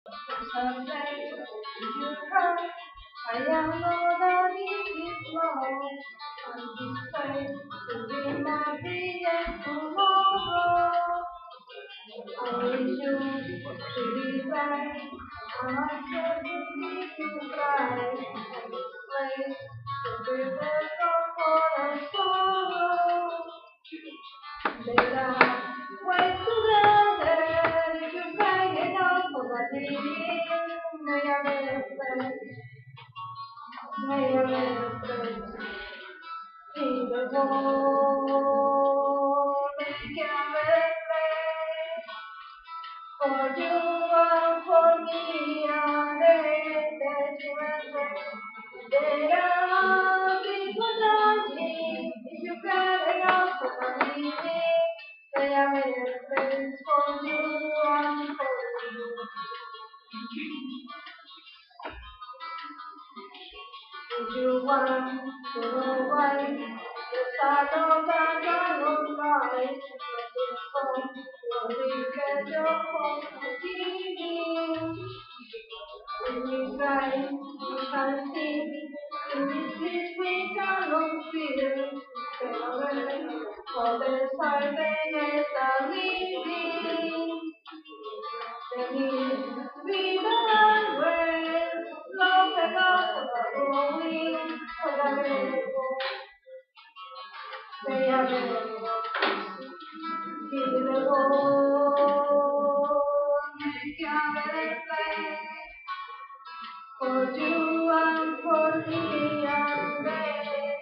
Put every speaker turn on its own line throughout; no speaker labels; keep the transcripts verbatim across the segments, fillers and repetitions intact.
Someday you come, I am know this is love. On this place to be my vision tomorrow. I wish you to be back. I must to see you cry. On this place to be the comfort and sorrow. They are way together. If you cry enough for my dream, may I never play. May I never play. In the world, may I never play. For you and for me, and that you and me. There are people dancing. If you cry enough for my dream, may I never play. For you and for me. If you want to know why the shadows are gone by, let it come, slowly get your home beginning. When we cry, we can sing, in this peace we cannot feel. Farewell, for the silence are leaving. There needs to be the rain, love and love are growing, but I will go. They are ready. Give the Lord, make a play. For you and for me and they,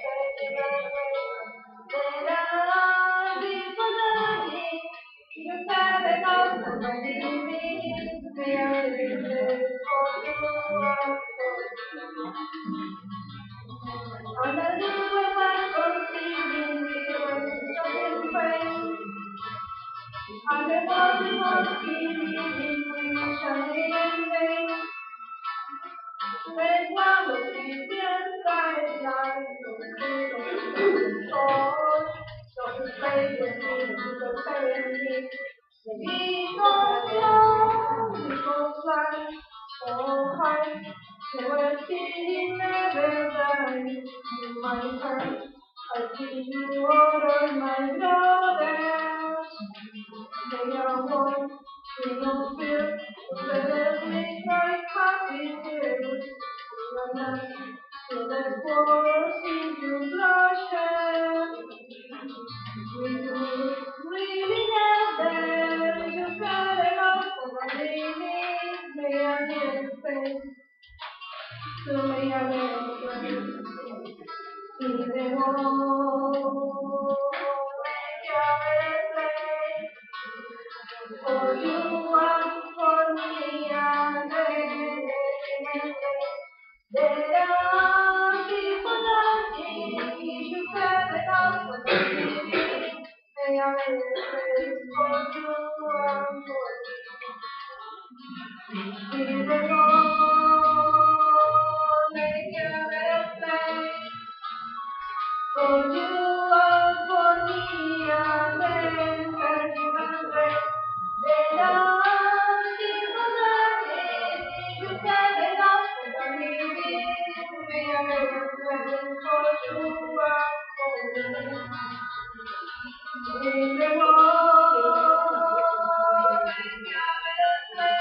there are people dying. You gotta know for my living. They are living for you and for me. On the little white feeling, we were stuck in pain. On the golden feeling, we were shining in vain. There's one of these inside life, the soul, so we play the music, so family. We go slow, we go fly, so high. Never seen, never die. In my heart, I see you order my daughters. They are one, they don't feel, let me cry happy tears. In the night, till the flowers seem to blossom. We do really have them, you got it all for my living. May I never face. So may I never see them all. Make a play for you and for me and they. There are people dancing. You got it all for the living. May I never play for you and for me. See them all. Make a play for you and for me and then can you embrace the love people dancing. You can get off for the living. May I never play for you and for me. In the world, make a play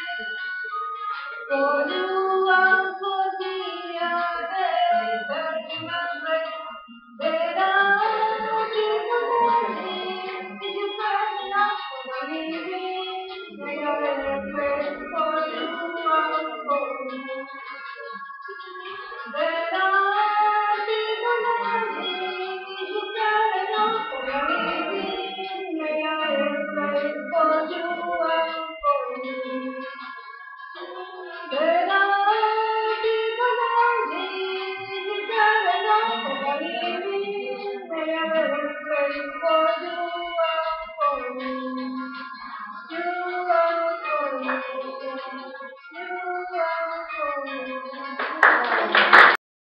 for you and for me and then can you embrace. There are people dancing. Did you find enough for my living? May I ever pray for you and for me. There are people dancing. Did you find enough for my living? May I ever pray for you and for me. There are people dancing. Did you find enough for my living? May I ever pray for you